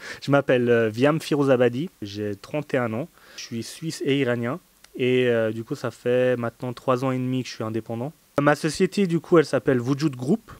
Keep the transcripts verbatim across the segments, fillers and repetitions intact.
Je m'appelle euh, Viam Firozabadi, j'ai trente et un ans, je suis suisse et iranien et euh, du coup ça fait maintenant trois ans et demi que je suis indépendant. Ma société du coup elle s'appelle Wujud Group.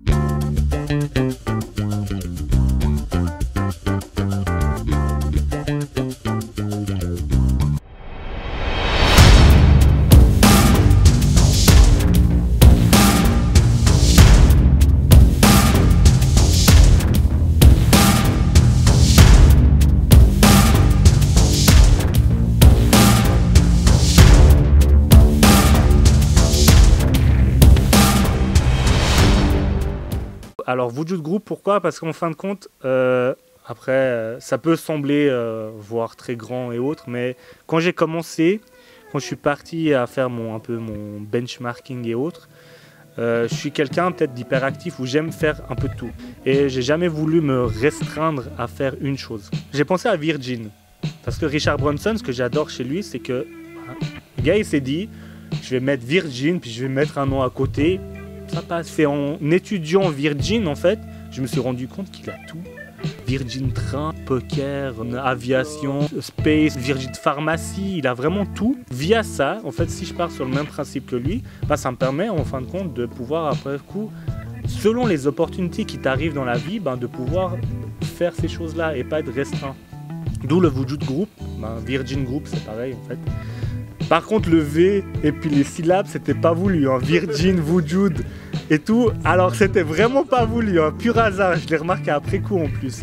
Alors Wujud Group, pourquoi? Parce qu'en fin de compte, euh, après, euh, ça peut sembler euh, voire très grand et autres, mais quand j'ai commencé, quand je suis parti à faire mon, un peu mon benchmarking et autres, euh, je suis quelqu'un peut-être d'hyperactif où j'aime faire un peu de tout. Et j'ai jamais voulu me restreindre à faire une chose. J'ai pensé à Virgin, parce que Richard Branson, ce que j'adore chez lui, c'est que le gars il s'est dit, je vais mettre Virgin, puis je vais mettre un nom à côté. Ça passe. Fait en étudiant Virgin, en fait, je me suis rendu compte qu'il a tout. Virgin Train, Poker, Aviation, Space, Virgin Pharmacie, il a vraiment tout. Via ça, en fait, si je pars sur le même principe que lui, bah, ça me permet, en fin de compte, de pouvoir, après coup, selon les opportunités qui t'arrivent dans la vie, bah, de pouvoir faire ces choses-là et pas être restreint. D'où le Wujud Group, bah, Virgin Group, c'est pareil, en fait. Par contre, le V et puis les syllabes, c'était pas voulu. Hein. Virgin, Wujud et tout. Alors, c'était vraiment pas voulu. Hein. Pur hasard. Je l'ai remarqué après coup en plus.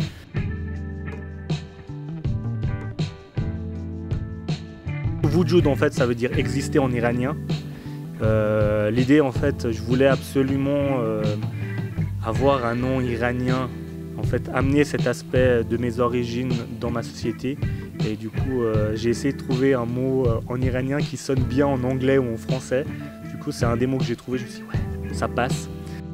Wujud, en fait, ça veut dire exister en iranien. Euh, L'idée, en fait, je voulais absolument euh, avoir un nom iranien. En fait, amener cet aspect de mes origines dans ma société. Et du coup, euh, j'ai essayé de trouver un mot euh, en iranien qui sonne bien en anglais ou en français. Du coup, c'est un des mots que j'ai trouvé. Je me suis dit, ouais, ça passe.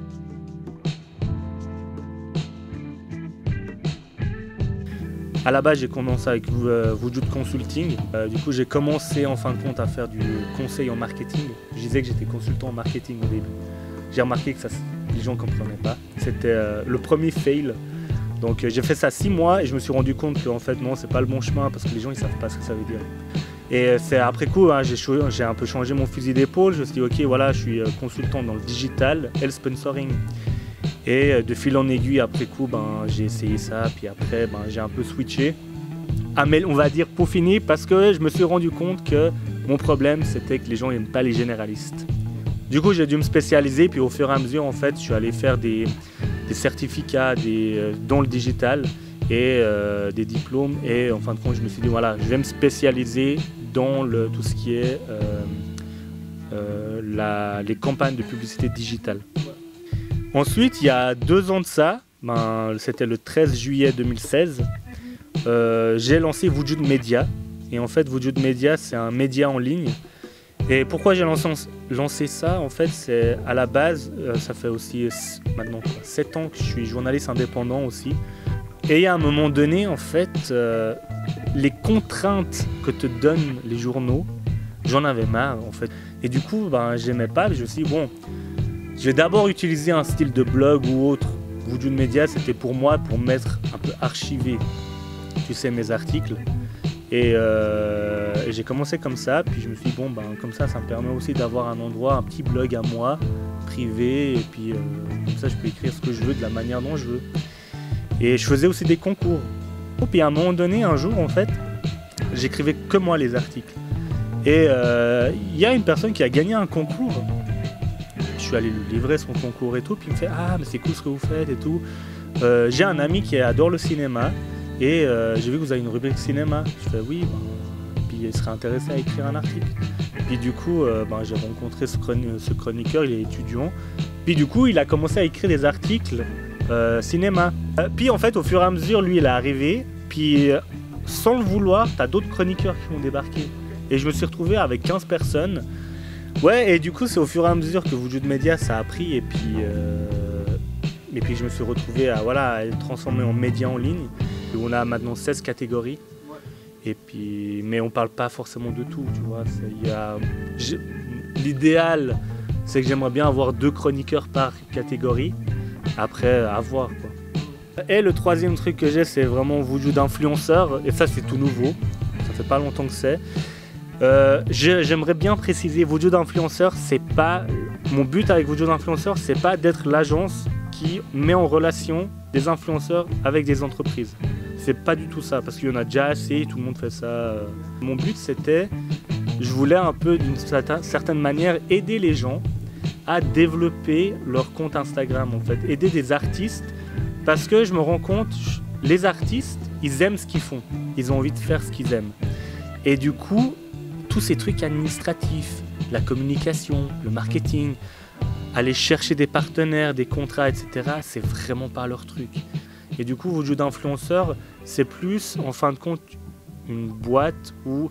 À la base, j'ai commencé avec euh, Wujud Consulting. Euh, du coup, j'ai commencé en fin de compte à faire du conseil en marketing. Je disais que j'étais consultant en marketing au début. J'ai remarqué que ça, les gens ne comprenaient pas. C'était euh, le premier fail. Donc j'ai fait ça six mois et je me suis rendu compte qu'en fait non, c'est pas le bon chemin parce que les gens ils savent pas ce que ça veut dire. Et c'est après coup, hein, j'ai un peu changé mon fusil d'épaule. Je me suis dit ok, voilà, je suis consultant dans le digital et le sponsoring. Et de fil en aiguille, après coup, ben, j'ai essayé ça. Puis après, ben, j'ai un peu switché. Ah, mais on va dire peaufiné parce que je me suis rendu compte que mon problème c'était que les gens n'aiment pas les généralistes. Du coup, j'ai dû me spécialiser. Puis au fur et à mesure, en fait, je suis allé faire des des certificats des, euh, dans le digital et euh, des diplômes et en fin de compte je me suis dit voilà, je vais me spécialiser dans le, tout ce qui est euh, euh, la, les campagnes de publicité digitale. Ensuite il y a deux ans de ça, ben, c'était le treize juillet deux mille seize, euh, j'ai lancé Wujud Media et en fait Wujud Media c'est un média en ligne. Et pourquoi j'ai lancé, lancé ça, en fait, c'est à la base, euh, ça fait aussi maintenant quoi, sept ans que je suis journaliste indépendant aussi. Et il y a un moment donné, en fait, euh, les contraintes que te donnent les journaux, j'en avais marre, en fait. Et du coup, ben, j'aimais pas, je me suis dit, bon, je vais d'abord utiliser un style de blog ou autre. Wujud Media, c'était pour moi, pour mettre un peu archivé, tu sais, mes articles. Et, euh, et j'ai commencé comme ça, puis je me suis dit, bon, ben, comme ça, ça me permet aussi d'avoir un endroit, un petit blog à moi, privé, et puis euh, comme ça, je peux écrire ce que je veux, de la manière dont je veux. Et je faisais aussi des concours. Et puis à un moment donné, un jour, en fait, j'écrivais que moi les articles. Et il euh, y a une personne qui a gagné un concours. Je suis allé lui livrer son concours et tout, puis il me fait, ah, mais c'est cool ce que vous faites et tout. Euh, j'ai un ami qui adore le cinéma. Et euh, j'ai vu que vous avez une rubrique cinéma. Je fais oui, ben, puis il serait intéressé à écrire un article. Puis du coup, euh, ben, j'ai rencontré ce, chroni ce chroniqueur, il est étudiant. Puis du coup, il a commencé à écrire des articles euh, cinéma. Euh, puis en fait, au fur et à mesure, lui, il est arrivé. Puis euh, sans le vouloir, t'as d'autres chroniqueurs qui ont débarqué. Et je me suis retrouvé avec quinze personnes. Ouais, et du coup, c'est au fur et à mesure que Wujud Media, ça a pris. Et puis, euh, et puis je me suis retrouvé à, voilà, à être transformé en média en ligne. On a maintenant seize catégories, et puis, mais on ne parle pas forcément de tout, tu vois. L'idéal, c'est que j'aimerais bien avoir deux chroniqueurs par catégorie, après à voir, quoi. Et le troisième truc que j'ai, c'est vraiment Wujud d'influenceur. Et ça, c'est tout nouveau. Ça fait pas longtemps que c'est. Euh, J'aimerais bien préciser, Wujud d'influenceur, c'est pas... Mon but avec Wujud d'influenceur, c'est pas d'être l'agence qui met en relation des influenceurs avec des entreprises. C'est pas du tout ça, parce qu'il y en a déjà assez, tout le monde fait ça. Mon but, c'était... Je voulais un peu, d'une certaine manière, aider les gens à développer leur compte Instagram, en fait. Aider des artistes, parce que je me rends compte, les artistes, ils aiment ce qu'ils font. Ils ont envie de faire ce qu'ils aiment. Et du coup, tous ces trucs administratifs, la communication, le marketing, aller chercher des partenaires, des contrats, et cetera, c'est vraiment pas leur truc. Et du coup, Wujud d'influenceur, c'est plus, en fin de compte, une boîte où...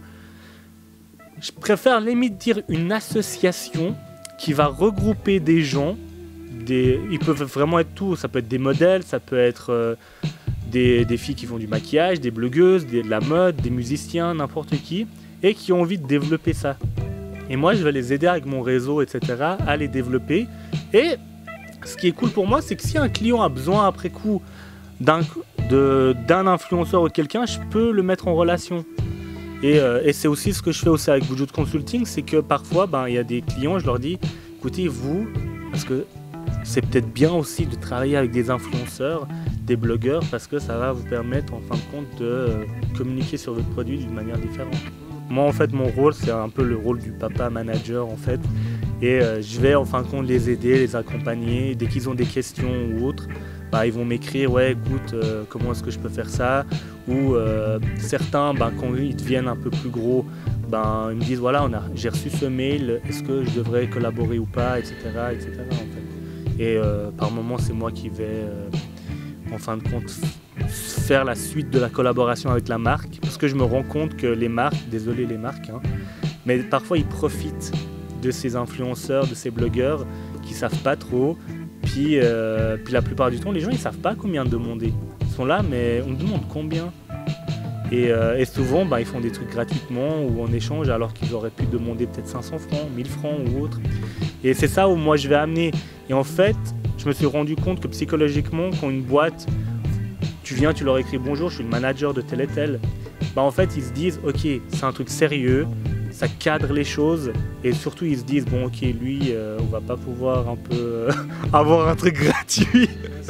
Je préfère limite dire une association qui va regrouper des gens, des, ils peuvent vraiment être tout, ça peut être des modèles, ça peut être euh, des, des filles qui font du maquillage, des blogueuses, des, de la mode, des musiciens, n'importe qui, et qui ont envie de développer ça. Et moi, je vais les aider avec mon réseau, et cetera, à les développer. Et ce qui est cool pour moi, c'est que si un client a besoin après coup d'un d'un influenceur ou quelqu'un, je peux le mettre en relation. Et, euh, et c'est aussi ce que je fais aussi avec Wujud Consulting, c'est que parfois, ben, y a des clients, je leur dis, écoutez, vous, parce que c'est peut-être bien aussi de travailler avec des influenceurs, des blogueurs, parce que ça va vous permettre, en fin de compte, de euh, communiquer sur votre produit d'une manière différente. Moi, en fait, mon rôle, c'est un peu le rôle du papa manager, en fait. Et euh, je vais, en fin de compte, les aider, les accompagner. Dès qu'ils ont des questions ou autres, bah, ils vont m'écrire, ouais, écoute, euh, comment est-ce que je peux faire ça? Ou euh, certains, bah, quand ils deviennent un peu plus gros, bah, ils me disent, voilà, j'ai reçu ce mail, est-ce que je devrais collaborer ou pas, et cetera, et cetera, en fait. Et euh, par moment, c'est moi qui vais, euh, en fin de compte, faire la suite de la collaboration avec la marque, parce que je me rends compte que les marques, désolé les marques, hein, mais parfois ils profitent de ces influenceurs, de ces blogueurs qui savent pas trop, puis, euh, puis la plupart du temps les gens ils savent pas combien demander. Ils sont là mais on demande combien. Et, euh, et souvent bah, ils font des trucs gratuitement ou en échange alors qu'ils auraient pu demander peut-être cinq cents francs, mille francs ou autre. Et c'est ça où moi je vais amener. Et en fait, je me suis rendu compte que psychologiquement, quand une boîte, tu viens, tu leur écris bonjour, je suis le manager de tel et tel, bah en fait ils se disent ok, c'est un truc sérieux, ça cadre les choses et surtout ils se disent bon ok, lui euh, on va pas pouvoir un peu euh, avoir un truc gratuit.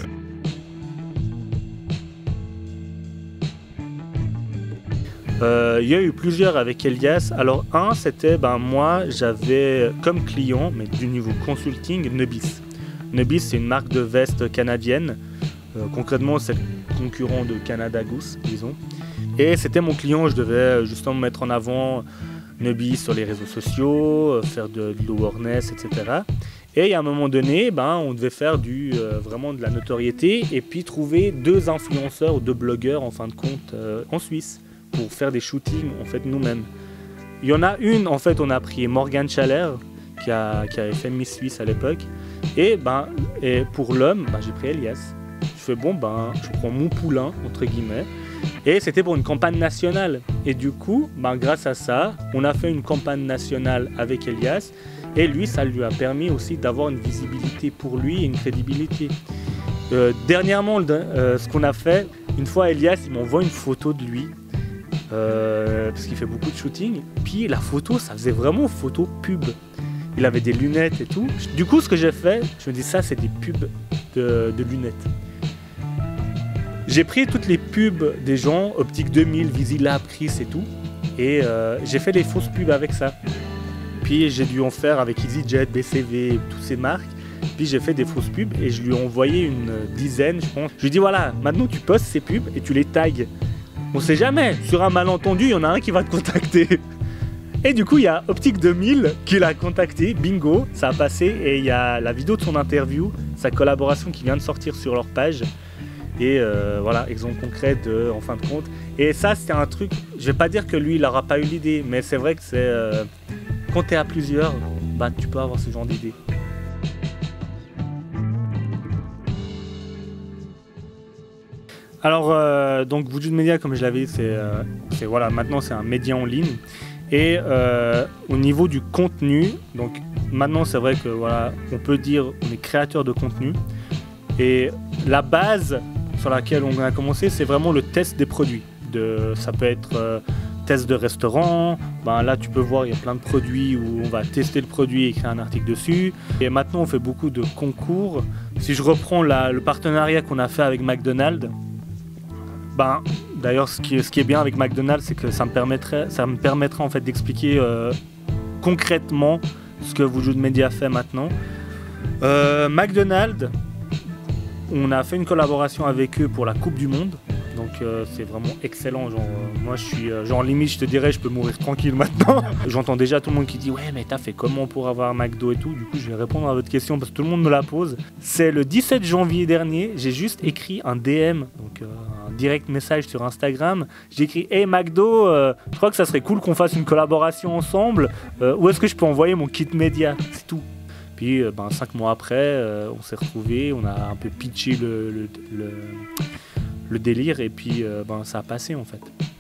Il euh, y a eu plusieurs avec Elias. Alors un c'était ben moi j'avais comme client mais du niveau consulting Nebis. Nebis c'est une marque de veste canadienne. Euh, concrètement c'est le concurrent de Canada Goose disons. Et c'était mon client, je devais justement mettre en avant Nebis sur les réseaux sociaux, faire de, de l'awareness, et cetera. Et il y a un moment donné, ben, on devait faire du, euh, vraiment de la notoriété et puis trouver deux influenceurs ou deux blogueurs en fin de compte euh, en Suisse pour faire des shootings en fait nous-mêmes. Il y en a une, en fait, on a pris Morgane Schaller qui, a, qui avait fait Miss Suisse à l'époque. Et, ben, et pour l'homme, ben, j'ai pris Elias. Je fais bon, ben, je prends mon poulain, entre guillemets. Et c'était pour une campagne nationale. Et du coup, ben, grâce à ça, on a fait une campagne nationale avec Elias. Et lui, ça lui a permis aussi d'avoir une visibilité pour lui et une crédibilité. Euh, dernièrement, euh, ce qu'on a fait, une fois Elias, il m'envoie une photo de lui. Euh, parce qu'il fait beaucoup de shooting. Puis la photo, ça faisait vraiment photo pub. Il avait des lunettes et tout. Du coup, ce que j'ai fait, je me dis ça, c'est des pubs de, de lunettes. J'ai pris toutes les pubs des gens, Optique deux mille, Visilab, Chris et tout, et euh, j'ai fait des fausses pubs avec ça. Puis j'ai dû en faire avec EasyJet, B C V, toutes ces marques. Puis j'ai fait des fausses pubs et je lui ai envoyé une dizaine, je pense. Je lui ai dit voilà, maintenant tu postes ces pubs et tu les tags. On sait jamais, sur un malentendu, il y en a un qui va te contacter. Et du coup, il y a Optique deux mille qui l'a contacté, bingo, ça a passé. Et il y a la vidéo de son interview, sa collaboration qui vient de sortir sur leur page. Et euh, voilà, exemple concret de, en fin de compte. Et ça, c'était un truc, je vais pas dire que lui, il n'aura pas eu l'idée, mais c'est vrai que c'est euh, quand tu es à plusieurs, bah, tu peux avoir ce genre d'idée. Alors, euh, donc Wujud Media, comme je l'avais dit, c'est, euh, c'est voilà, maintenant c'est un média en ligne. Et euh, au niveau du contenu, donc maintenant c'est vrai que voilà, on peut dire on est créateur de contenu. Et la base, sur laquelle on a commencé, c'est vraiment le test des produits. De, ça peut être euh, test de restaurant, ben là tu peux voir il y a plein de produits où on va tester le produit et écrire un article dessus. Et maintenant on fait beaucoup de concours. Si je reprends la, le partenariat qu'on a fait avec McDonald's, ben, d'ailleurs ce qui, ce qui est bien avec McDonald's, c'est que ça me permettrait, ça me permettrait en fait d'expliquer euh, concrètement ce que Wujud Media fait maintenant. Euh, McDonald's, on a fait une collaboration avec eux pour la Coupe du Monde. Donc euh, c'est vraiment excellent, genre, euh, moi je suis, euh, genre limite je te dirais je peux mourir tranquille maintenant. J'entends déjà tout le monde qui dit ouais mais t'as fait comment pour avoir un McDo et tout, du coup je vais répondre à votre question parce que tout le monde me la pose. C'est le dix-sept janvier dernier, j'ai juste écrit un D M, donc euh, un direct message sur Instagram. J'ai écrit hey McDo, euh, je crois que ça serait cool qu'on fasse une collaboration ensemble, euh, où est-ce que je peux envoyer mon kit média, c'est tout. Puis euh, ben, cinq mois après euh, on s'est retrouvés, on a un peu pitché le, le, le le délire et puis euh, ben, ça a passé en fait.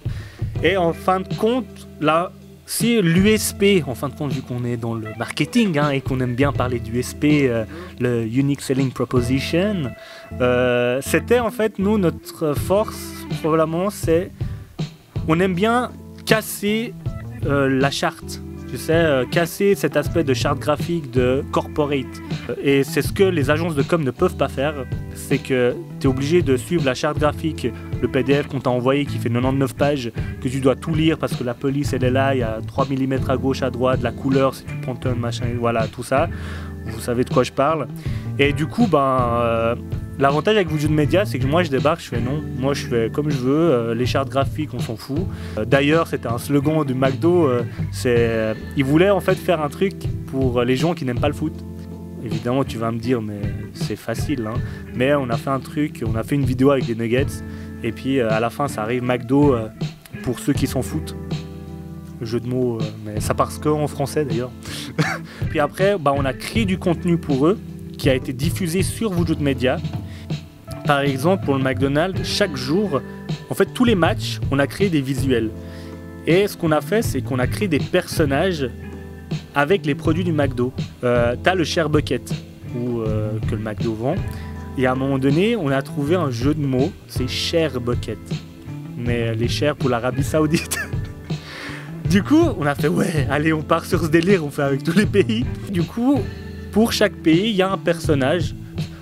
Et en fin de compte, là, si l'U S P, en fin de compte, vu qu'on est dans le marketing hein, et qu'on aime bien parler d'U S P, euh, le Unique Selling Proposition, euh, c'était en fait, nous, notre force, probablement, c'est on aime bien casser euh, la charte. Tu sais, euh, casser cet aspect de charte graphique, de corporate. Et c'est ce que les agences de com ne peuvent pas faire. C'est que tu es obligé de suivre la charte graphique, le P D F qu'on t'a envoyé qui fait quatre-vingt-dix-neuf pages, que tu dois tout lire parce que la police elle est là, il y a trois millimètres à gauche, à droite, la couleur, si tu prends ton machin, voilà, tout ça. Vous savez de quoi je parle. Et du coup, ben, euh, l'avantage avec Wujud Media, c'est que moi je débarque, je fais non, moi je fais comme je veux, euh, les chartes graphiques on s'en fout. Euh, D'ailleurs, c'était un slogan du McDo, euh, c'est, euh, ils voulaient en fait faire un truc pour les gens qui n'aiment pas le foot. Évidemment, tu vas me dire, mais c'est facile, hein. Mais on a fait un truc, on a fait une vidéo avec des nuggets, et puis euh, à la fin, ça arrive McDo euh, pour ceux qui s'en foutent. Jeu de mots, euh, mais ça passe que en français d'ailleurs. Puis après, bah, on a créé du contenu pour eux, qui a été diffusé sur Wujud Media. Par exemple, pour le McDonald's, chaque jour, en fait, tous les matchs, on a créé des visuels. Et ce qu'on a fait, c'est qu'on a créé des personnages avec les produits du McDo. Euh, t'as le Share Bucket ou, euh, que le McDo vend. Et à un moment donné, on a trouvé un jeu de mots, c'est Share Bucket. Mais les shares pour l'Arabie Saoudite. Du coup, on a fait ouais, allez, on part sur ce délire, on fait avec tous les pays. Du coup, pour chaque pays, il y a un personnage.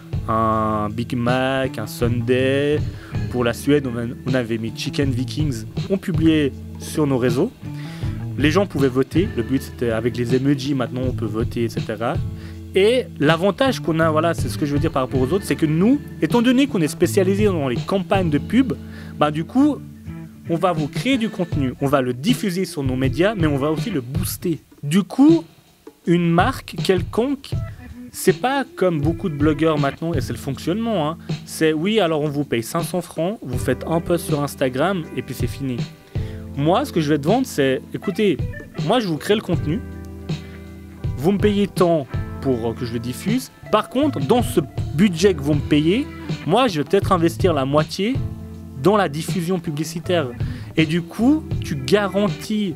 Un Big Mac, un Sunday. Pour la Suède, on avait mis Chicken Vikings. On publiait sur nos réseaux. Les gens pouvaient voter. Le but, c'était avec les emojis, maintenant, on peut voter, et cetera. Et l'avantage qu'on a, voilà, c'est ce que je veux dire par rapport aux autres, c'est que nous, étant donné qu'on est spécialisé dans les campagnes de pub, bah, du coup, on va vous créer du contenu. On va le diffuser sur nos médias, mais on va aussi le booster. Du coup, une marque quelconque, c'est pas comme beaucoup de blogueurs maintenant, et c'est le fonctionnement, hein. C'est oui, alors on vous paye cinq cents francs, vous faites un post sur Instagram, et puis c'est fini. Moi, ce que je vais te vendre, c'est, écoutez, moi je vous crée le contenu, vous me payez tant pour que je le diffuse. Par contre, dans ce budget que vous me payez, moi je vais peut-être investir la moitié dans la diffusion publicitaire. Et du coup, tu garantis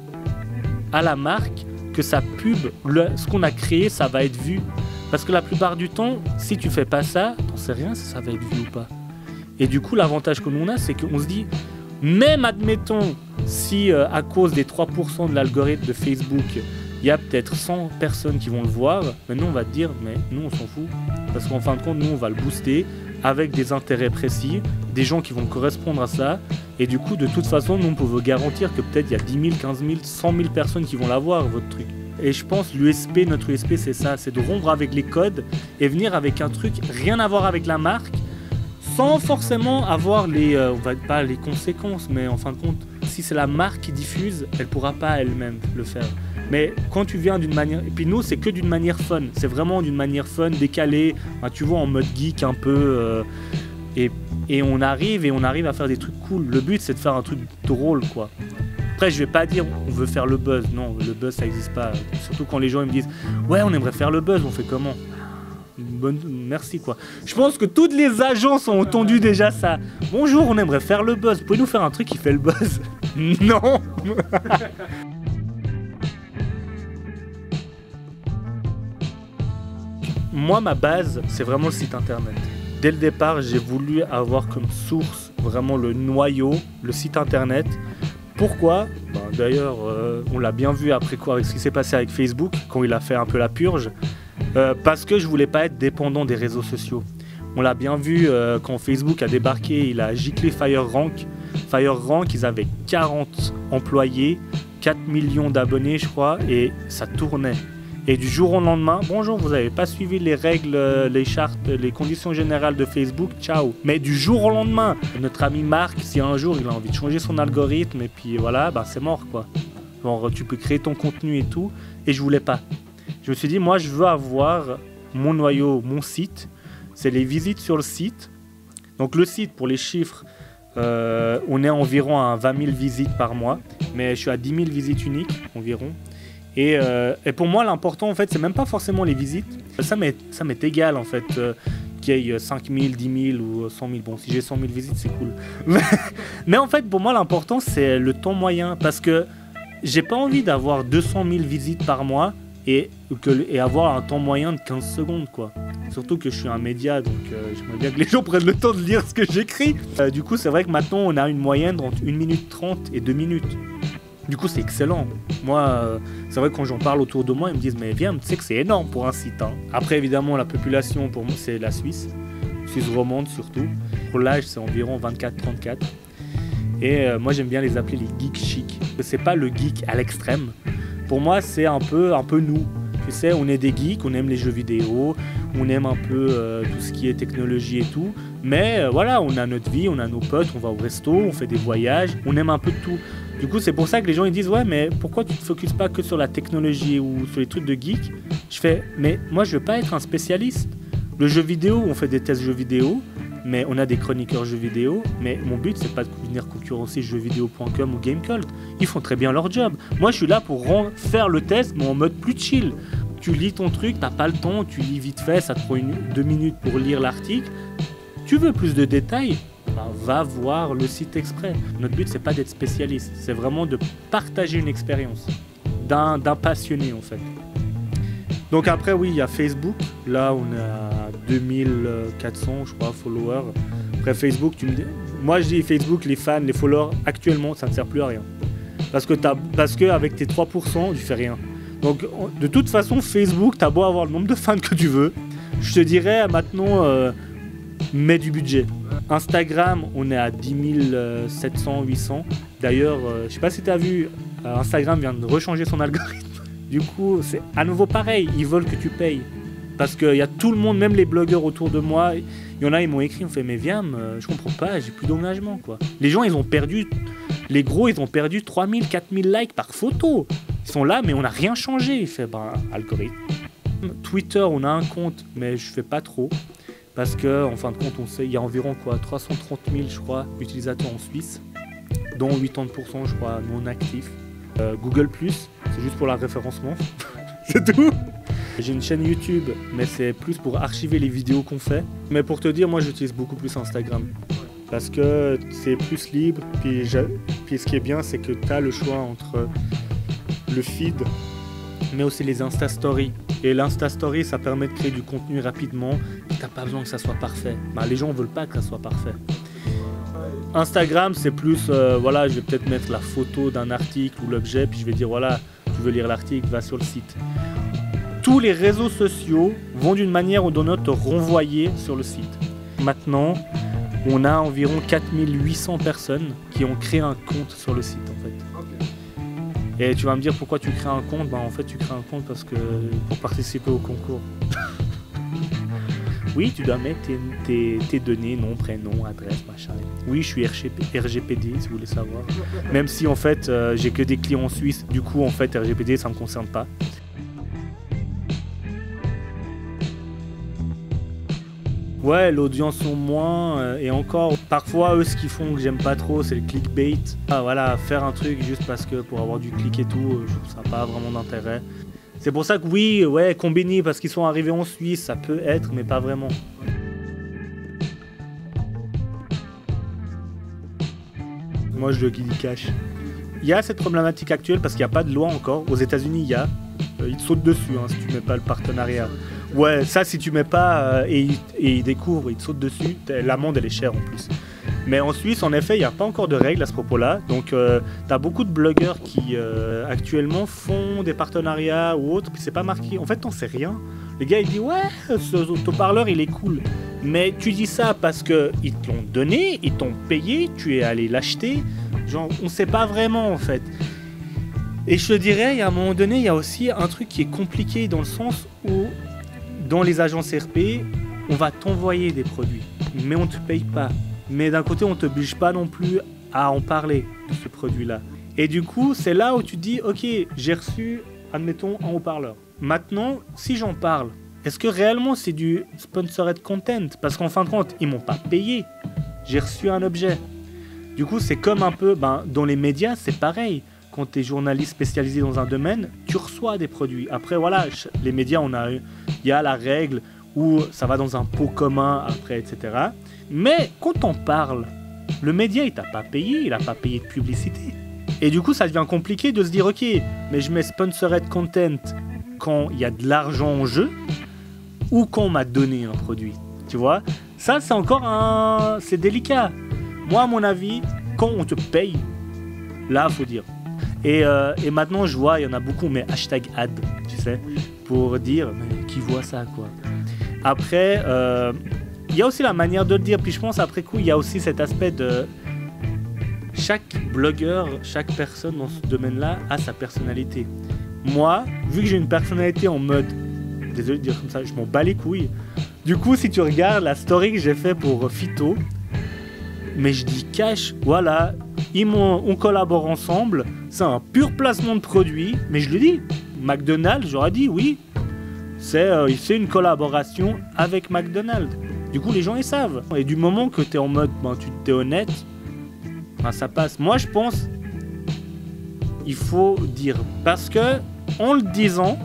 à la marque que sa pub, le, ce qu'on a créé, ça va être vu. Parce que la plupart du temps, si tu fais pas ça, t'en sais rien si ça va être vu ou pas. Et du coup, l'avantage que l'on a, c'est qu'on se dit, même admettons, si euh, à cause des trois pour cent de l'algorithme de Facebook, il y a peut-être cent personnes qui vont le voir, mais nous on va te dire, mais nous on s'en fout. Parce qu'en fin de compte, nous on va le booster avec des intérêts précis, des gens qui vont correspondre à ça. Et du coup, de toute façon, nous on peut vous garantir que peut-être il y a dix mille, quinze mille, cent mille personnes qui vont l'avoir, votre truc. Et je pense l'U S P, notre U S P, c'est ça, c'est de rompre avec les codes et venir avec un truc rien à voir avec la marque, sans forcément avoir les, euh, on va pas les conséquences, mais en fin de compte, si c'est la marque qui diffuse, elle pourra pas elle-même le faire. Mais quand tu viens d'une manière, et puis nous c'est que d'une manière fun, c'est vraiment d'une manière fun, décalée, ben, tu vois, en mode geek un peu, euh, et, et on arrive et on arrive à faire des trucs cool. Le but c'est de faire un truc drôle quoi. Après je vais pas dire on veut faire le buzz, non, le buzz ça existe pas. Surtout quand les gens ils me disent ouais on aimerait faire le buzz, on fait comment? Bonne... Merci quoi. Je pense que toutes les agences ont entendu déjà ça. Bonjour, on aimerait faire le buzz. Pouvez-nous faire un truc qui fait le buzz? Non. Moi, ma base, c'est vraiment le site internet. dès le départ, j'ai voulu avoir comme source vraiment le noyau, le site internet. Pourquoi? Ben, D'ailleurs, euh, on l'a bien vu après quoi, avec ce qui s'est passé avec Facebook, quand il a fait un peu la purge. Euh, parce que je voulais pas être dépendant des réseaux sociaux. On l'a bien vu euh, quand Facebook a débarqué, il a giclé FireRank. FireRank, ils avaient quarante employés, quatre millions d'abonnés, je crois, et ça tournait. Et du jour au lendemain, bonjour, vous n'avez pas suivi les règles, les chartes, les conditions générales de Facebook, ciao. Mais du jour au lendemain, notre ami Marc, si un jour il a envie de changer son algorithme, et puis voilà, ben c'est mort quoi. Genre, tu peux créer ton contenu et tout, et je voulais pas. Je me suis dit, moi je veux avoir mon noyau, mon site, c'est les visites sur le site. Donc le site, pour les chiffres, euh, on est environ à vingt mille visites par mois, mais je suis à dix mille visites uniques environ. Et, euh, et pour moi, l'important, en fait, c'est même pas forcément les visites. Ça m'est, ça m'est égal, en fait, euh, qu'il y ait cinq mille, dix mille ou cent mille. Bon, si j'ai cent mille visites, c'est cool. Mais en fait, pour moi, l'important, c'est le temps moyen. Parce que j'ai pas envie d'avoir deux cent mille visites par mois et, que, et avoir un temps moyen de quinze secondes, quoi. Surtout que je suis un média, donc euh, j'aimerais bien que les gens prennent le temps de lire ce que j'écris. Euh, du coup, c'est vrai que maintenant, on a une moyenne entre une minute trente et deux minutes. Du coup, c'est excellent. Moi, euh, c'est vrai que quand j'en parle autour de moi, ils me disent « Mais viens, tu sais que c'est énorme pour un site. Hein. » Après, évidemment, la population, pour moi, c'est la Suisse. Suisse romande, surtout. Pour l'âge, c'est environ vingt-quatre trente-quatre. Et euh, moi, j'aime bien les appeler les geeks chics. C'est pas le geek à l'extrême. Pour moi, c'est un peu, un peu nous. Tu sais, on est des geeks, on aime les jeux vidéo, on aime un peu euh, tout ce qui est technologie et tout. Mais euh, voilà, on a notre vie, on a nos potes, on va au resto, on fait des voyages, on aime un peu de tout. Du coup, c'est pour ça que les gens ils disent « Ouais, mais pourquoi tu te focuses pas que sur la technologie ou sur les trucs de geek ?» Je fais « Mais moi, je veux pas être un spécialiste. Le jeu vidéo, on fait des tests jeux vidéo, mais on a des chroniqueurs jeux vidéo. Mais mon but, c'est pas de venir concurrencer jeux vidéo point com ou Gamecult. Ils font très bien leur job. Moi, je suis là pour faire le test, mais en mode plus chill. Tu lis ton truc, t'as pas le temps, tu lis vite fait, ça te prend une, deux minutes pour lire l'article. Tu veux plus de détails ? Ben, va voir le site exprès. Notre but, c'est pas d'être spécialiste, c'est vraiment de partager une expérience d'un d'un passionné en fait. Donc après, oui, il y a Facebook. Là, on est à deux mille quatre cents, je crois, followers. Après Facebook, tu me dis... moi je dis Facebook, les fans, les followers, actuellement, ça ne sert plus à rien. Parce que, t'as... Parce que avec tes trois pour cent, tu fais rien. Donc de toute façon, Facebook, t'as beau avoir le nombre de fans que tu veux, je te dirais maintenant, euh, mets du budget. Instagram, on est à dix mille sept cents, huit cents. D'ailleurs, euh, je sais pas si tu as vu, euh, Instagram vient de rechanger son algorithme. Du coup, c'est à nouveau pareil, ils veulent que tu payes. Parce qu'il y a tout le monde, même les blogueurs autour de moi, il y en a, ils m'ont écrit, on fait, mais viens, euh, je comprends pas, j'ai plus d'engagement, quoi. Les gens, ils ont perdu, les gros, ils ont perdu trois mille, quatre mille likes par photo. Ils sont là, mais on n'a rien changé. Il fait, ben, algorithme. Twitter, on a un compte, mais je fais pas trop. Parce que, en fin de compte, on sait, il y a environ quoi, trois cent trente mille, je crois, utilisateurs en Suisse, dont quatre-vingt-dix pour cent, je crois, non actifs. Euh, Google plus, c'est juste pour la référencement. C'est tout. J'ai une chaîne YouTube, mais c'est plus pour archiver les vidéos qu'on fait. Mais pour te dire, moi, j'utilise beaucoup plus Instagram. Parce que c'est plus libre. Puis, puis ce qui est bien, c'est que tu as le choix entre le feed, mais aussi les Insta Stories. Et l'Insta Story, ça permet de créer du contenu rapidement. T'as pas besoin que ça soit parfait. Bah, les gens ne veulent pas que ça soit parfait. Instagram, c'est plus, euh, voilà, je vais peut-être mettre la photo d'un article ou l'objet, puis je vais dire, voilà, tu veux lire l'article, va sur le site. Tous les réseaux sociaux vont d'une manière ou d'une autre te renvoyer sur le site. Maintenant, on a environ quatre mille huit cents personnes qui ont créé un compte sur le site, en fait. Et tu vas me dire pourquoi tu crées un compte. Ben, en fait, tu crées un compte parce que pour participer au concours. Oui, tu dois mettre tes, tes, tes données, nom, prénom, adresse, machin. Oui, je suis R G P D, si vous voulez savoir. Même si, en fait, euh, j'ai que des clients en Suisse. Du coup, en fait, R G P D, ça ne me concerne pas. Ouais, l'audience sont moins, euh, et encore, parfois, eux, ce qu'ils font que j'aime pas trop, c'est le clickbait. Ah, voilà, faire un truc juste parce que pour avoir du clic et tout, euh, je trouve ça pas vraiment d'intérêt. C'est pour ça que oui, ouais, Combini, parce qu'ils sont arrivés en Suisse, ça peut être, mais pas vraiment. Moi, je le guide cash. Il y a cette problématique actuelle parce qu'il n'y a pas de loi encore. Aux États-Unis, il y a. Euh, ils te sautent dessus hein, si tu ne mets pas le partenariat. Ouais, ça, si tu mets pas euh, et, il, et il découvre, il te saute dessus, l'amende, elle est chère en plus. Mais en Suisse, en effet, il n'y a pas encore de règles à ce propos-là. Donc, euh, tu as beaucoup de blogueurs qui, euh, actuellement, font des partenariats ou autres, puis c'est pas marqué. En fait, t'en sais rien. Le gars, il dit, ouais, ce haut-parleur, il est cool. Mais tu dis ça parce qu'ils te l'ont donné, ils t'ont payé, tu es allé l'acheter. Genre, on sait pas vraiment, en fait. Et je te dirais, à un moment donné, il y a aussi un truc qui est compliqué dans le sens où, dans les agences R P, on va t'envoyer des produits, mais on ne te paye pas. Mais d'un côté, on ne t'oblige pas non plus à en parler de ce produit-là. Et du coup, c'est là où tu te dis, ok, j'ai reçu, admettons, un haut-parleur. Maintenant, si j'en parle, est-ce que réellement c'est du sponsored content? Parce qu'en fin de compte, ils m'ont pas payé. J'ai reçu un objet. Du coup, c'est comme un peu, ben, dans les médias, c'est pareil. Quand tu es journaliste spécialisé dans un domaine, tu reçois des produits. Après, voilà, les médias, on a, il y a la règle où ça va dans un pot commun après, et cetera. Mais quand on parle, le média, il t'a pas payé, il a pas payé de publicité. Et du coup, ça devient compliqué de se dire, ok, mais je mets sponsored content quand il y a de l'argent en jeu ou quand on m'a donné un produit. Tu vois, ça, c'est encore un... c'est délicat. Moi, à mon avis, quand on te paye, là, faut dire. Et, euh, et maintenant, je vois, il y en a beaucoup, mais hashtag ad, tu sais, pour dire, mais qui voit ça, quoi. Après, euh, il y a aussi la manière de le dire, puis je pense, après coup, il y a aussi cet aspect de... Chaque blogueur, chaque personne dans ce domaine-là a sa personnalité. Moi, vu que j'ai une personnalité en mode... Désolé de dire comme ça, je m'en bats les couilles. Du coup, si tu regardes la story que j'ai fait pour Phyto, mais je dis cash, voilà, ils m'ont, on collabore ensemble, c'est un pur placement de produit, mais je le dis, McDonald's, j'aurais dit oui, c'est, euh, c'est une collaboration avec McDonald's. Du coup, les gens, ils savent. Et du moment que tu es en mode, ben, tu es honnête, ben, ça passe. Moi, je pense, il faut dire, parce que, en le disant,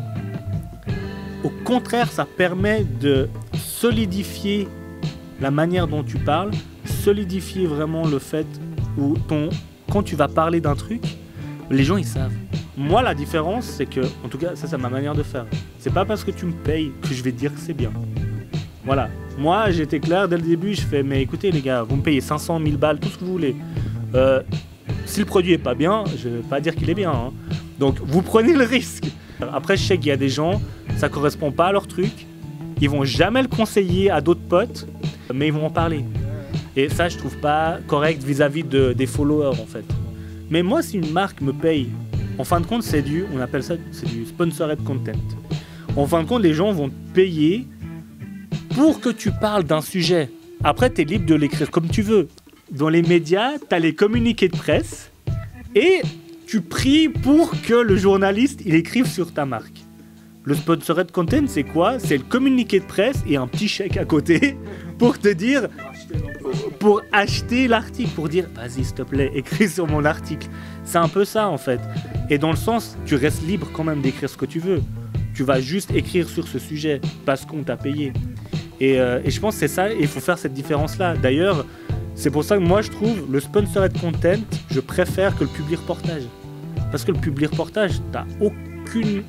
au contraire, ça permet de solidifier la manière dont tu parles, solidifier vraiment le fait où ton, quand tu vas parler d'un truc, les gens ils savent. Moi la différence c'est que, en tout cas ça c'est ma manière de faire. C'est pas parce que tu me payes que je vais te dire que c'est bien. Voilà. Moi j'étais clair dès le début, je fais mais écoutez les gars, vous me payez cinq cent mille balles, tout ce que vous voulez. Euh, si le produit est pas bien, je vais pas dire qu'il est bien. Hein. Donc vous prenez le risque. Après je sais qu'il y a des gens, ça correspond pas à leur truc. Ils vont jamais le conseiller à d'autres potes, mais ils vont en parler. Et ça, je trouve pas correct vis-à-vis de, des followers, en fait. Mais moi, si une marque me paye, en fin de compte, c'est du, on appelle ça, c'est du sponsored content. En fin de compte, les gens vont te payer pour que tu parles d'un sujet. Après, tu es libre de l'écrire comme tu veux. Dans les médias, tu as les communiqués de presse et tu pries pour que le journaliste, il écrive sur ta marque. Le sponsored content, c'est quoi? C'est le communiqué de presse et un petit chèque à côté pour te dire, pour acheter l'article, pour dire, vas-y, s'il te plaît, écris sur mon article. C'est un peu ça, en fait. Et dans le sens, tu restes libre quand même d'écrire ce que tu veux. Tu vas juste écrire sur ce sujet parce qu'on t'a payé. Et, euh, et je pense que c'est ça, et il faut faire cette différence-là. D'ailleurs, c'est pour ça que moi, je trouve le sponsored content, je préfère que le public reportage. Parce que le public reportage, t'as aucune...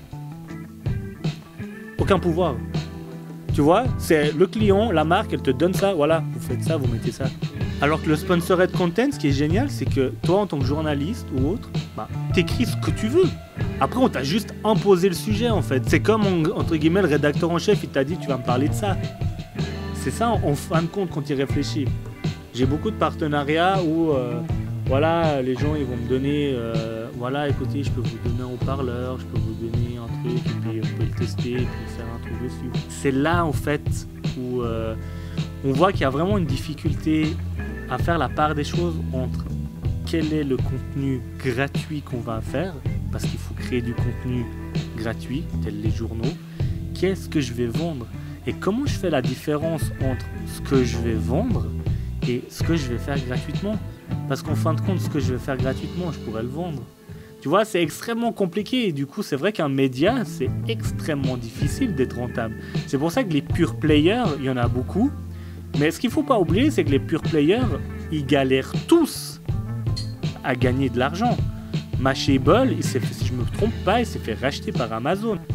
aucun pouvoir. Tu vois, c'est le client, la marque, elle te donne ça, voilà, vous faites ça, vous mettez ça. Alors que le sponsored content, ce qui est génial, c'est que toi, en tant que journaliste ou autre, bah, t'écris ce que tu veux. Après, on t'a juste imposé le sujet, en fait. C'est comme, entre guillemets, le rédacteur en chef, il t'a dit, tu vas me parler de ça. C'est ça, en fin de compte, quand il réfléchit. J'ai beaucoup de partenariats où, euh, voilà, les gens, ils vont me donner, euh, voilà, écoutez, je peux vous donner un haut-parleur, je peux vous donner un truc, et puis on peut le tester, et puis faire un truc dessus. C'est là, en fait, où euh, on voit qu'il y a vraiment une difficulté à faire la part des choses entre quel est le contenu gratuit qu'on va faire, parce qu'il faut créer du contenu gratuit, tel les journaux, qu'est-ce que je vais vendre et comment je fais la différence entre ce que je vais vendre et ce que je vais faire gratuitement. Parce qu'en fin de compte, ce que je vais faire gratuitement, je pourrais le vendre. Tu vois, c'est extrêmement compliqué et du coup, c'est vrai qu'un média, c'est extrêmement difficile d'être rentable. C'est pour ça que les pure players, il y en a beaucoup. Mais ce qu'il ne faut pas oublier, c'est que les pure players, ils galèrent tous à gagner de l'argent. Mashable, il s'est fait, si je ne me trompe pas, il s'est fait racheter par Amazon.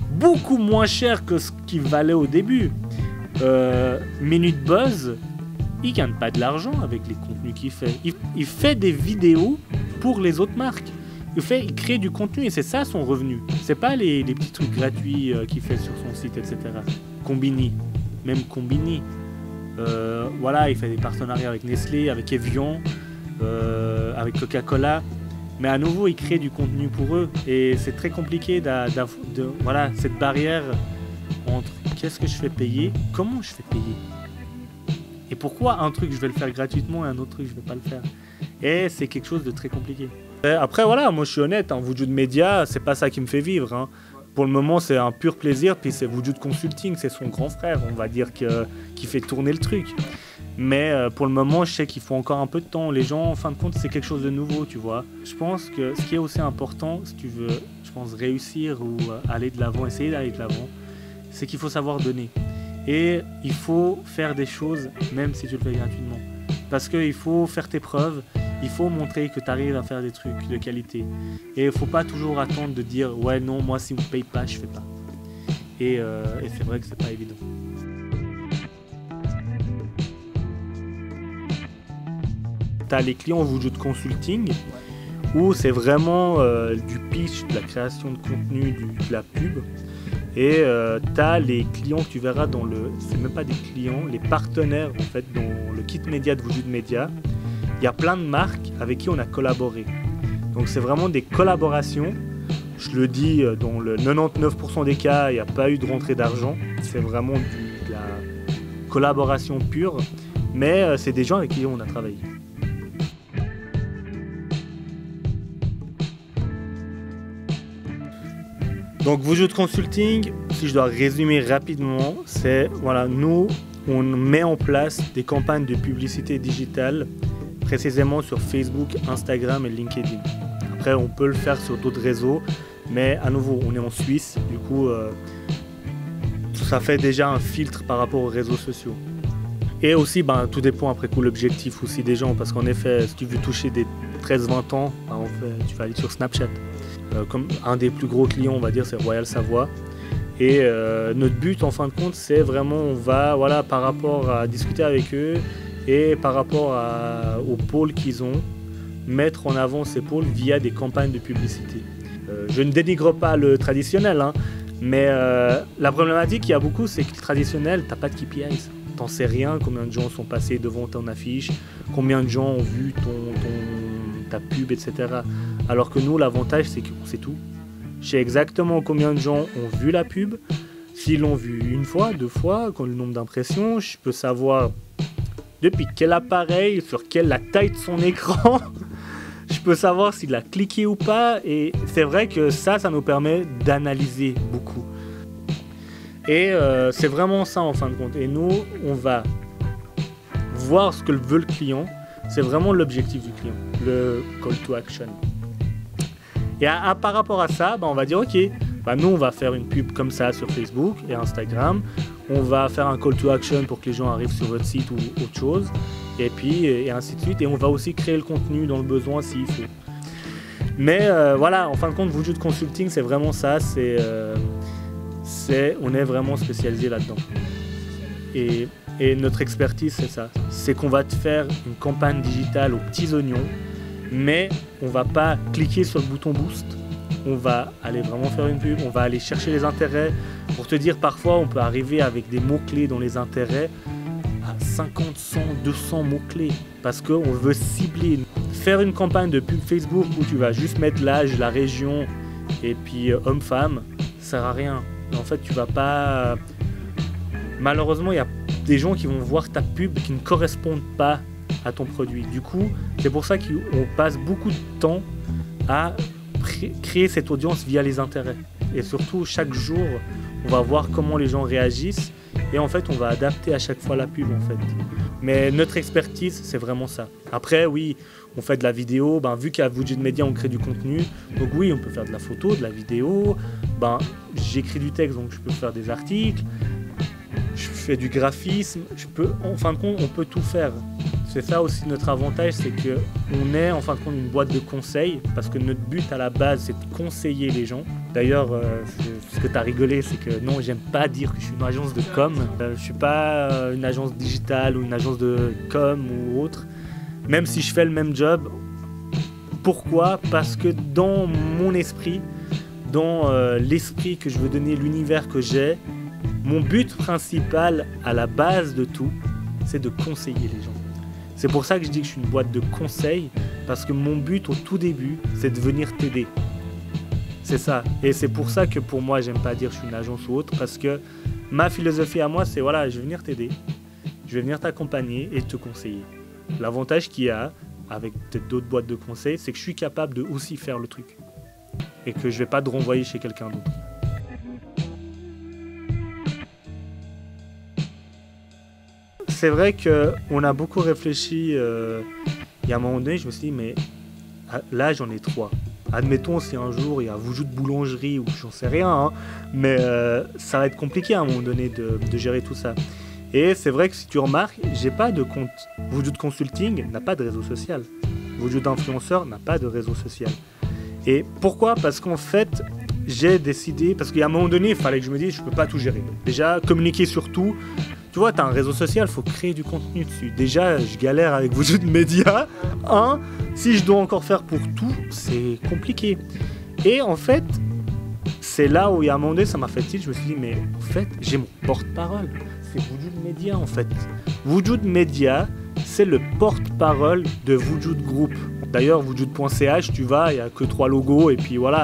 beaucoup moins cher que ce qu'il valait au début. Euh, Minute Buzz, il gagne pas de l'argent avec les contenus qu'il fait. Il, il fait des vidéos pour les autres marques. Il, fait, il crée du contenu et c'est ça son revenu. C'est pas les, les petits trucs gratuits euh, qu'il fait sur son site, et cetera. Combini, même Combini. Euh, voilà, il fait des partenariats avec Nestlé, avec Evian, euh, avec Coca-Cola. Mais à nouveau, il crée du contenu pour eux. Et c'est très compliqué de, de, de, voilà, cette barrière entre qu'est-ce que je fais payer, comment je fais payer. Et pourquoi un truc je vais le faire gratuitement et un autre truc je vais pas le faire. Et c'est quelque chose de très compliqué. Et après voilà, moi je suis honnête, hein, Wujud Media, c'est pas ça qui me fait vivre. Hein. Pour le moment c'est un pur plaisir, puis c'est Wujud Consulting, c'est son grand frère, on va dire, que, qui fait tourner le truc. Mais euh, pour le moment je sais qu'il faut encore un peu de temps. Les gens en fin de compte c'est quelque chose de nouveau, tu vois. Je pense que ce qui est aussi important, si tu veux, je pense réussir ou euh, aller de l'avant, essayer d'aller de l'avant, c'est qu'il faut savoir donner. Et il faut faire des choses même si tu le fais gratuitement. Parce qu'il faut faire tes preuves, il faut montrer que tu arrives à faire des trucs de qualité. Et il ne faut pas toujours attendre de dire « ouais non, moi si on ne me paye pas, je ne fais pas ». Et, euh, et c'est vrai que c'est pas évident. Tu as les clients Wujud Consulting où c'est vraiment euh, du pitch, de la création de contenu, du, de la pub. Et euh, tu as les clients que tu verras dans le... C'est même pas des clients, les partenaires en fait dans le kit média de Wujud Media. Il y a plein de marques avec qui on a collaboré. Donc c'est vraiment des collaborations. Je le dis, dans le quatre-vingt-dix-neuf pour cent des cas, il n'y a pas eu de rentrée d'argent. C'est vraiment du, de la collaboration pure. Mais euh, c'est des gens avec qui on a travaillé. Donc Wujud Consulting, si je dois résumer rapidement, c'est voilà, nous on met en place des campagnes de publicité digitale précisément sur Facebook, Instagram et LinkedIn. Après on peut le faire sur d'autres réseaux, mais à nouveau on est en Suisse, du coup euh, ça fait déjà un filtre par rapport aux réseaux sociaux. Et aussi ben, tout dépend après coup l'objectif aussi des gens, parce qu'en effet si tu veux toucher des treize vingt ans, ben, en fait, tu vas aller sur Snapchat. Euh, comme un des plus gros clients, on va dire, c'est Royal Savoie. Et euh, notre but, en fin de compte, c'est vraiment, on va, voilà, par rapport à discuter avec eux et par rapport à, au pôle qu'ils ont, mettre en avant ces pôles via des campagnes de publicité. Euh, je ne dénigre pas le traditionnel, hein, mais euh, la problématique qu'il y a beaucoup, c'est que le traditionnel, t'as pas de K P Is. T'en sais rien, combien de gens sont passés devant ton affiche, combien de gens ont vu ton, ton, ta pub, et cetera. Alors que nous, l'avantage, c'est qu'on sait tout. Je sais exactement combien de gens ont vu la pub. S'ils l'ont vu une fois, deux fois, le nombre d'impressions, je peux savoir depuis quel appareil, sur quelle la taille de son écran. Je peux savoir s'il a cliqué ou pas. Et c'est vrai que ça, ça nous permet d'analyser beaucoup. Et euh, c'est vraiment ça en fin de compte. Et nous, on va voir ce que veut le client. C'est vraiment l'objectif du client, le call to action. Et à, à, par rapport à ça, bah, on va dire ok, bah, nous on va faire une pub comme ça sur Facebook et Instagram. On va faire un call to action pour que les gens arrivent sur votre site ou autre chose. Et puis et ainsi de suite. Et on va aussi créer le contenu dans le besoin s'il faut. Mais euh, voilà, en fin de compte, Wujud Consulting, c'est vraiment ça. C'est, euh, c'est, on est vraiment spécialisé là-dedans. Et, et notre expertise, c'est ça. C'est qu'on va te faire une campagne digitale aux petits oignons. Mais on ne va pas cliquer sur le bouton boost, on va aller vraiment faire une pub, on va aller chercher les intérêts. Pour te dire, parfois on peut arriver avec des mots-clés dans les intérêts à cinquante, cent, deux cents mots-clés parce qu'on veut cibler. Faire une campagne de pub Facebook où tu vas juste mettre l'âge, la région et puis euh, homme-femme, ça sert à rien. En fait, tu vas pas... Malheureusement, il y a des gens qui vont voir ta pub qui ne correspondent pas à ton produit. Du coup, c'est pour ça qu'on passe beaucoup de temps à créer cette audience via les intérêts. Et surtout, chaque jour, on va voir comment les gens réagissent et en fait, on va adapter à chaque fois la pub en fait. Mais notre expertise, c'est vraiment ça. Après, oui, on fait de la vidéo. Ben, vu qu'à Wujud Media, on crée du contenu. Donc oui, on peut faire de la photo, de la vidéo. Ben, j'écris du texte, donc je peux faire des articles. Je fais du graphisme. Je peux, en fin de compte, on peut tout faire C'est ça aussi notre avantage, c'est qu'on est en fin de compte une boîte de conseils, parce que notre but à la base, c'est de conseiller les gens. D'ailleurs, euh, ce que tu as rigolé, c'est que non, j'aime pas dire que je suis une agence de com. Euh, je suis pas euh, une agence digitale ou une agence de com ou autre, même si je fais le même job. Pourquoi? Parce que dans mon esprit, dans euh, l'esprit que je veux donner, l'univers que j'ai, mon but principal à la base de tout, c'est de conseiller les gens. C'est pour ça que je dis que je suis une boîte de conseils, parce que mon but au tout début, c'est de venir t'aider. C'est ça. Et c'est pour ça que pour moi, j'aime pas dire que je suis une agence ou autre, parce que ma philosophie à moi, c'est voilà, je vais venir t'aider, je vais venir t'accompagner et te conseiller. L'avantage qu'il y a, avec peut-être d'autres boîtes de conseils, c'est que je suis capable de aussi faire le truc. Et que je vais pas te renvoyer chez quelqu'un d'autre. C'est vrai qu'on a beaucoup réfléchi, euh, il y a un moment donné, je me suis dit, mais là j'en ai trois. Admettons si un jour il y a Voujoud boulangerie ou j'en sais rien, hein, mais euh, ça va être compliqué à un moment donné de, de gérer tout ça. Et c'est vrai que si tu remarques, j'ai pas de compte. Voujoud Consulting n'a pas de réseau social. Voujoud Influenceur n'a pas de réseau social. Et pourquoi? Parce qu'en fait, j'ai décidé, parce qu'il y a un moment donné, il fallait que je me dise, je peux pas tout gérer. Déjà, communiquer sur tout. Tu vois, tu as un réseau social, il faut créer du contenu dessus. Déjà, je galère avec Voujoud Média. Un, si je dois encore faire pour tout, c'est compliqué. Et en fait, c'est là où il y a un moment donné, ça m'a fait tilt. Je me suis dit, mais en fait, j'ai mon porte-parole. C'est Voujoud Média, en fait. Voujoud Média, c'est le porte-parole de Voujoud Group. D'ailleurs, Voujoud point c h, tu vas, il n'y a que trois logos, et puis voilà.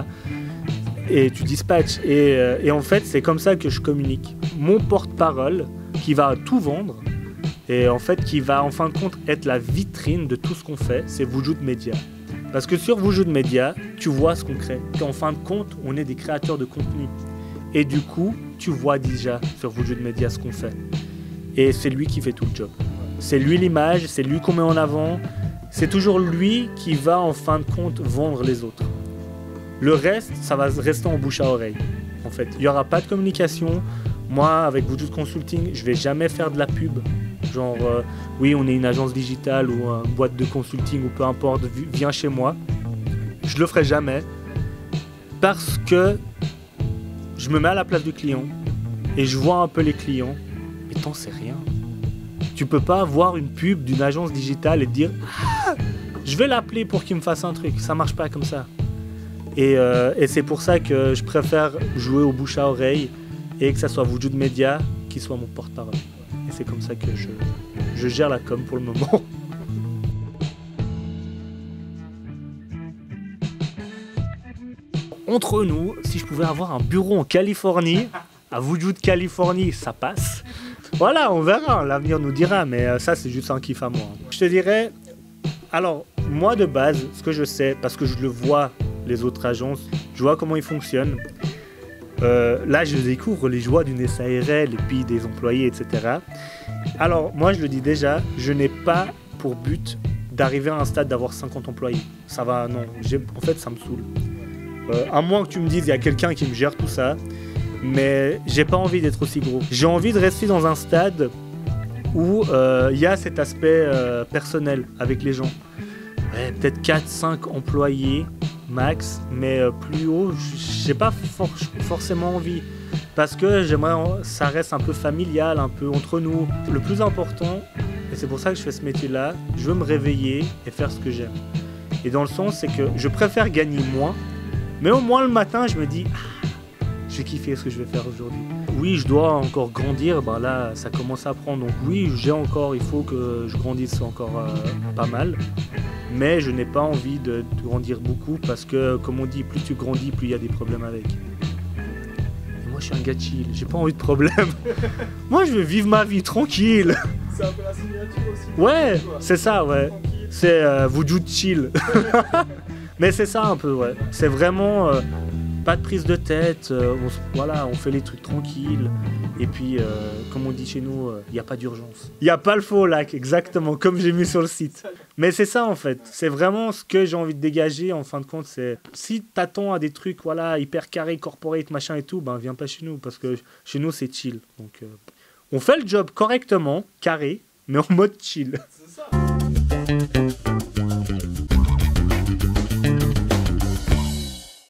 Et tu dispatches. Et, euh, et en fait, c'est comme ça que je communique. Mon porte-parole, qui va tout vendre et en fait qui va en fin de compte être la vitrine de tout ce qu'on fait, c'est Voujoud Média. Parce que sur Voujoud Média, tu vois ce qu'on crée. Qu'en fin de compte, on est des créateurs de contenu. Et du coup, tu vois déjà sur Voujoud Média ce qu'on fait. Et c'est lui qui fait tout le job. C'est lui l'image, c'est lui qu'on met en avant. C'est toujours lui qui va en fin de compte vendre les autres. Le reste, ça va rester en bouche à oreille. En fait, il n'y aura pas de communication. Moi, avec Voujoud Consulting, je vais jamais faire de la pub. Genre, euh, oui, on est une agence digitale ou une boîte de consulting ou peu importe, viens chez moi. Je le ferai jamais parce que je me mets à la place du client et je vois un peu les clients. Mais t'en sais rien. Tu peux pas voir une pub d'une agence digitale et te dire ah, je vais l'appeler pour qu'il me fasse un truc. Ça marche pas comme ça. Et, euh, et c'est pour ça que je préfère jouer au bouche à oreille. Et que ça soit Voujoud Média qui soit mon porte-parole. Et c'est comme ça que je, je gère la com pour le moment. Entre nous, si je pouvais avoir un bureau en Californie, à Voujoud Californie, ça passe. Voilà, on verra, l'avenir nous dira, mais ça c'est juste un kiff à moi. Je te dirais, alors moi de base, ce que je sais, parce que je le vois, les autres agences, je vois comment ils fonctionnent. Euh, là, je découvre les joies d'une S A R L et puis des employés, et cetera. Alors, moi, je le dis déjà, je n'ai pas pour but d'arriver à un stade d'avoir cinquante employés. Ça va, non. En fait, ça me saoule. Euh, à moins que tu me dises, il y a quelqu'un qui me gère tout ça, mais j'ai pas envie d'être aussi gros. J'ai envie de rester dans un stade où il euh, y a cet aspect euh, personnel avec les gens. Ouais, peut-être quatre cinq employés max, mais euh, plus haut, j'ai pas for forcément envie. Parce que j'aimerais, ça reste un peu familial, un peu entre nous. Le plus important, et c'est pour ça que je fais ce métier-là, je veux me réveiller et faire ce que j'aime. Et dans le sens, c'est que je préfère gagner moins, mais au moins le matin, je me dis, ah, je vais kiffer ce que je vais faire aujourd'hui. Oui, je dois encore grandir, ben là, ça commence à prendre. Donc oui, j'ai encore, il faut que je grandisse encore euh, pas mal. Mais je n'ai pas envie de, de grandir beaucoup parce que, comme on dit, plus tu grandis, plus il y a des problèmes avec. Et moi, je suis un gars chill, j'ai pas envie de problème. Moi, je veux vivre ma vie tranquille. C'est un peu la signature aussi. Ouais, c'est ça, ouais. C'est euh, Voujoud chill. Mais c'est ça un peu, ouais. C'est vraiment euh, pas de prise de tête. Euh, on, voilà, on fait les trucs tranquilles. Et puis, euh, comme on dit chez nous, il euh, n'y a pas d'urgence. Il n'y a pas le faux lac, exactement, comme j'ai mis sur le site. Mais c'est ça, en fait. C'est vraiment ce que j'ai envie de dégager, en fin de compte. C'est si t'attends à des trucs, voilà, hyper carré, corporate, machin et tout, ben, viens pas chez nous. Parce que chez nous, c'est chill. Donc, euh, on fait le job correctement, carré, mais en mode chill. C'est ça. Ciao.